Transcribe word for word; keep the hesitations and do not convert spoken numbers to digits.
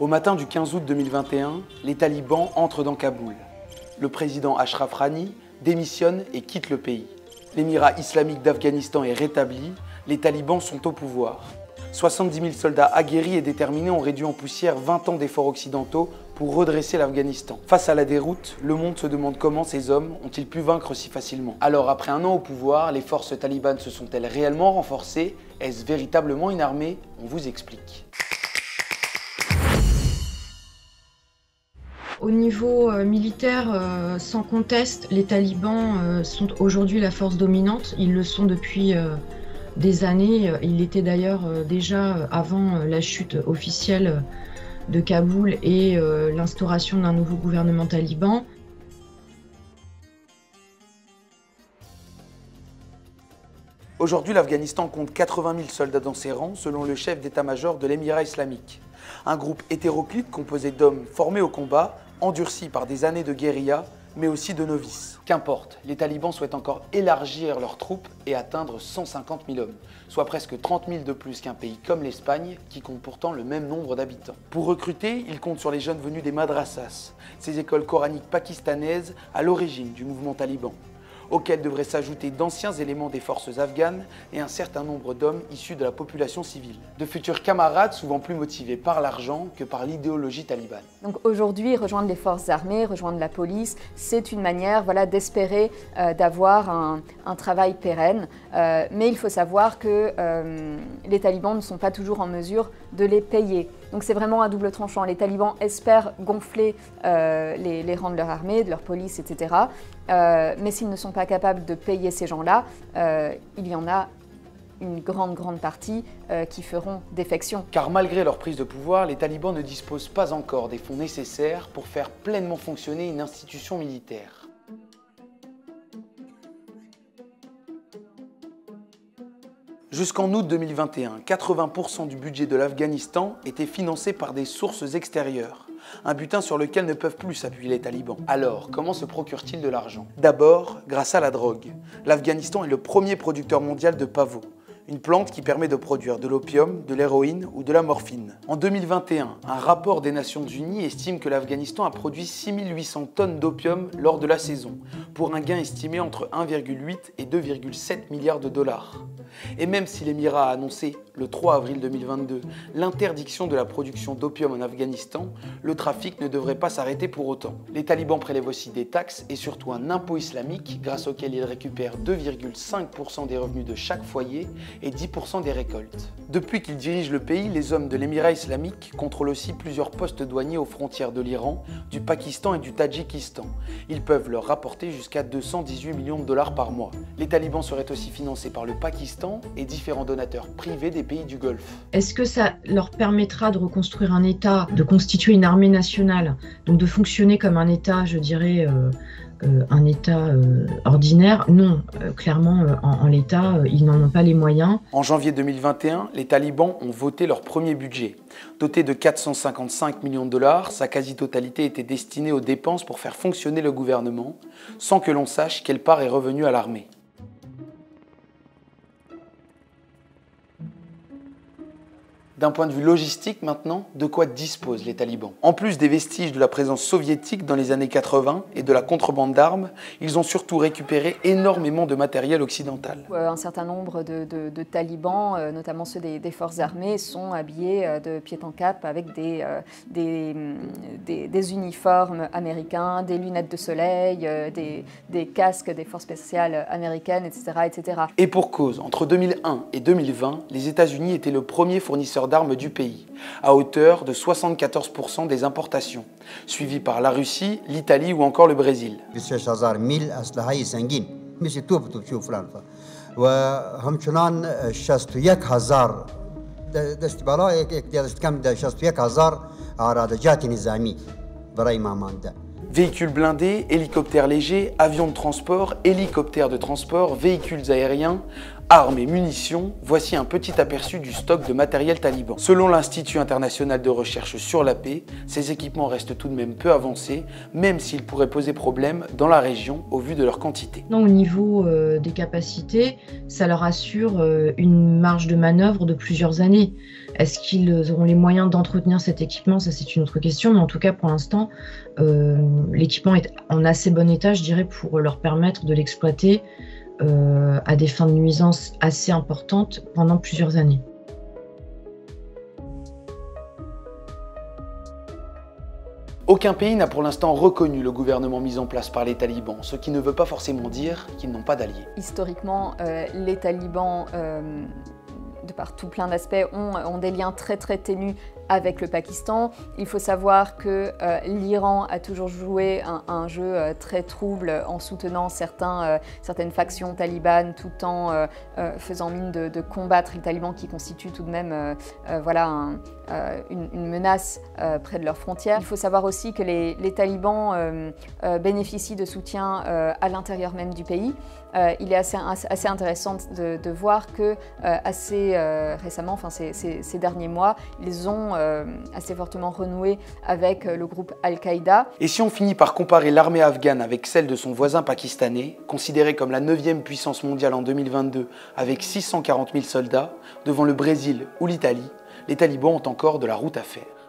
Au matin du quinze août deux mille vingt et un, les talibans entrent dans Kaboul. Le président Ashraf Ghani démissionne et quitte le pays. L'émirat islamique d'Afghanistan est rétabli, les talibans sont au pouvoir. soixante-dix mille soldats aguerris et déterminés ont réduit en poussière vingt ans d'efforts occidentaux pour redresser l'Afghanistan. Face à la déroute, le monde se demande comment ces hommes ont-ils pu vaincre si facilement. Alors après un an au pouvoir, les forces talibanes se sont-elles réellement renforcées? Est-ce véritablement une armée? On vous explique. Au niveau euh, militaire, euh, sans conteste, les talibans euh, sont aujourd'hui la force dominante. Ils le sont depuis euh, des années. Ils l'étaient d'ailleurs euh, déjà avant euh, la chute officielle de Kaboul et euh, l'instauration d'un nouveau gouvernement taliban. Aujourd'hui, l'Afghanistan compte quatre-vingt mille soldats dans ses rangs, selon le chef d'état-major de l'émirat islamique. Un groupe hétéroclite composé d'hommes formés au combat, endurcis par des années de guérilla, mais aussi de novices. Qu'importe, les talibans souhaitent encore élargir leurs troupes et atteindre cent cinquante mille hommes, soit presque trente mille de plus qu'un pays comme l'Espagne, qui compte pourtant le même nombre d'habitants. Pour recruter, ils comptent sur les jeunes venus des madrassas, ces écoles coraniques pakistanaises à l'origine du mouvement taliban, auxquels devraient s'ajouter d'anciens éléments des forces afghanes et un certain nombre d'hommes issus de la population civile. De futurs camarades souvent plus motivés par l'argent que par l'idéologie talibane. Donc aujourd'hui, rejoindre les forces armées, rejoindre la police, c'est une manière voilà, d'espérer euh, d'avoir un, un travail pérenne. Euh, mais il faut savoir que euh, les talibans ne sont pas toujours en mesure de les payer. Donc c'est vraiment un double tranchant. Les talibans espèrent gonfler euh, les, les rangs de leur armée, de leur police, et cetera. Euh, mais s'ils ne sont pas capables de payer ces gens-là, euh, il y en a une grande, grande partie euh, qui feront défection. Car malgré leur prise de pouvoir, les talibans ne disposent pas encore des fonds nécessaires pour faire pleinement fonctionner une institution militaire. Jusqu'en août deux mille vingt et un, quatre-vingts pour cent du budget de l'Afghanistan était financé par des sources extérieures, un butin sur lequel ne peuvent plus s'appuyer les talibans. Alors, comment se procurent-ils de l'argent? D'abord, grâce à la drogue. L'Afghanistan est le premier producteur mondial de pavot, une plante qui permet de produire de l'opium, de l'héroïne ou de la morphine. En deux mille vingt et un, un rapport des Nations Unies estime que l'Afghanistan a produit six mille huit cents tonnes d'opium lors de la saison, pour un gain estimé entre un virgule huit et deux virgule sept milliards de dollars. Et même si l'émirat a annoncé, le trois avril deux mille vingt-deux, l'interdiction de la production d'opium en Afghanistan, le trafic ne devrait pas s'arrêter pour autant. Les talibans prélèvent aussi des taxes et surtout un impôt islamique grâce auquel ils récupèrent deux virgule cinq pour cent des revenus de chaque foyer et dix pour cent des récoltes. Depuis qu'ils dirigent le pays, les hommes de l'émirat islamique contrôlent aussi plusieurs postes douaniers aux frontières de l'Iran, du Pakistan et du Tadjikistan. Ils peuvent leur rapporter jusqu'à deux cent dix-huit millions de dollars par mois. Les talibans seraient aussi financés par le Pakistan et différents donateurs privés des pays du Golfe. Est-ce que ça leur permettra de reconstruire un État, de constituer une armée nationale, donc de fonctionner comme un État, je dirais, euh, euh, un État euh, ordinaire? Non, euh, clairement, euh, en, en l'État, euh, ils n'en ont pas les moyens. En janvier deux mille vingt et un, les talibans ont voté leur premier budget. Doté de quatre cent cinquante-cinq millions de dollars, sa quasi-totalité était destinée aux dépenses pour faire fonctionner le gouvernement, sans que l'on sache quelle part est revenue à l'armée. D'un point de vue logistique maintenant, de quoi disposent les talibans? En plus des vestiges de la présence soviétique dans les années quatre-vingt et de la contrebande d'armes, ils ont surtout récupéré énormément de matériel occidental. Un certain nombre de, de, de talibans, euh, notamment ceux des, des forces armées, sont habillés euh, de pied en cap avec des, euh, des, des, des uniformes américains, des lunettes de soleil, euh, des, des casques des forces spéciales américaines, et cetera, et cetera. Et pour cause, entre deux mille un et deux mille vingt, les États-Unis étaient le premier fournisseur d'armes du pays, à hauteur de soixante-quatorze pour cent des importations, suivi par la Russie, l'Italie ou encore le Brésil. Véhicules blindés, hélicoptères légers, avions de transport, hélicoptères de transport, véhicules aériens, armes et munitions, voici un petit aperçu du stock de matériel taliban. Selon l'Institut international de recherche sur la paix, ces équipements restent tout de même peu avancés, même s'ils pourraient poser problème dans la région au vu de leur quantité. Non, au niveau euh, des capacités, ça leur assure euh, une marge de manœuvre de plusieurs années. Est-ce qu'ils auront les moyens d'entretenir cet équipement? Ça, c'est une autre question, mais en tout cas, pour l'instant, euh, l'équipement est en assez bon état, je dirais, pour leur permettre de l'exploiter euh, à des fins de nuisance assez importantes pendant plusieurs années. Aucun pays n'a pour l'instant reconnu le gouvernement mis en place par les talibans, ce qui ne veut pas forcément dire qu'ils n'ont pas d'alliés. Historiquement, euh, les talibans, euh, de par tout plein d'aspects, ont, ont des liens très très ténus avec le Pakistan. Il faut savoir que euh, l'Iran a toujours joué un, un jeu euh, très trouble en soutenant certains, euh, certaines factions talibanes tout en euh, euh, faisant mine de, de combattre les talibans qui constituent tout de même euh, euh, voilà, un, euh, une, une menace euh, près de leurs frontières. Il faut savoir aussi que les, les talibans euh, euh, bénéficient de soutien euh, à l'intérieur même du pays. Euh, il est assez, assez intéressant de, de voir que euh, assez euh, récemment, enfin ces, ces, ces derniers mois, ils ont euh, assez fortement renoué avec le groupe Al-Qaïda. Et si on finit par comparer l'armée afghane avec celle de son voisin pakistanais, considérée comme la neuvième puissance mondiale en deux mille vingt-deux avec six cent quarante mille soldats, devant le Brésil ou l'Italie, les talibans ont encore de la route à faire.